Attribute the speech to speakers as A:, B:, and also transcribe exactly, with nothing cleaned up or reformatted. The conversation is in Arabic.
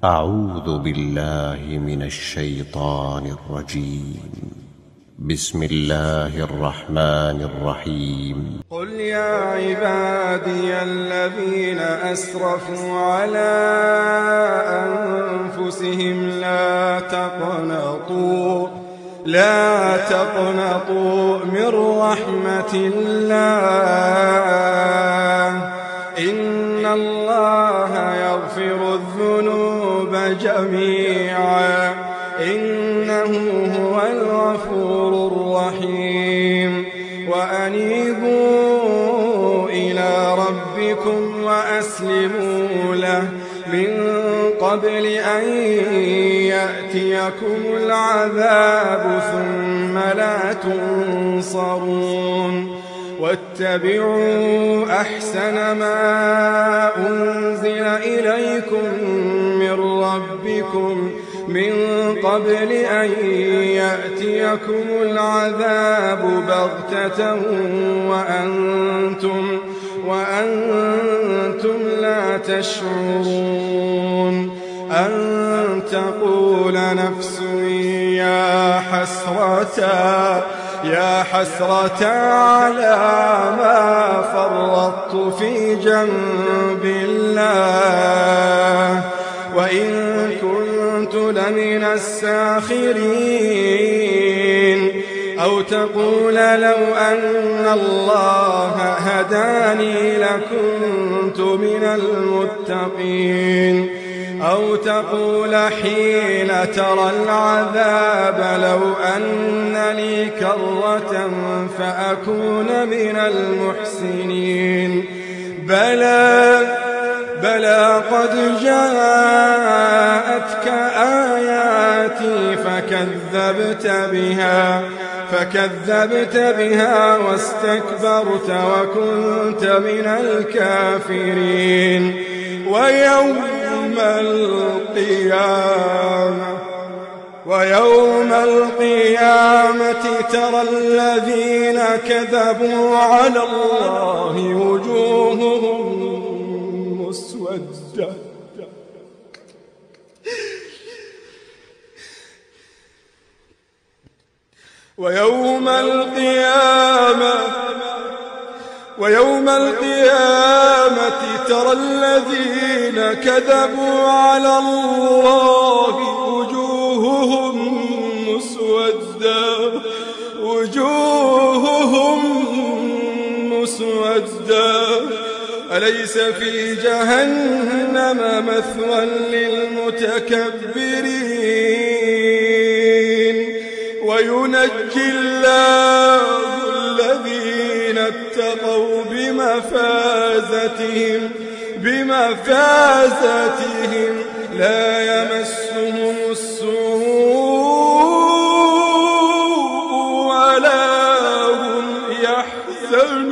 A: أعوذ بالله من الشيطان الرجيم. بسم الله الرحمن الرحيم.
B: قل يا عبادي الذين أسرفوا على أنفسهم لا تقنطوا لا تقنطوا من رحمة الله إن الله يغفر الذنوب جميعا إنه هو الغفور الرحيم. وأنيبوا إلى ربكم وأسلموا له من قبل أن يأتيكم العذاب ثم لا تنصرون. واتبعوا أحسن ما أنزل إليكم من ربكم من قبل أن يأتيكم العذاب بغتة وأنتم, وأنتم لا تشعرون. أن تقول نفس يا حسرة يا حسرة على ما فرطت في جنب الله وإن كنت لمن الساخرين. أو تقول لو أن الله هداني لكنت من المتقين. أو تقول حين ترى العذاب لو أن لي كرة فأكون من المحسنين. بلى بلى قد جاءتك آياتي فكذبت بها فكذبت بها واستكبرت وكنت من الكافرين. ويوم القيامة ويوم القيامة ترى الذين كذبوا على الله وجوههم مسودة ويوم القيامة ويوم القيامة ترى الذين كذبوا على الله وجوههم مسودة وجوههم مسودة أليس في جهنم مثوى للمتكبرين. وينجي الله الذين اتقوا بمفازتهم بمفازتهم لا يمسهم السوء ولا هم يحزنون.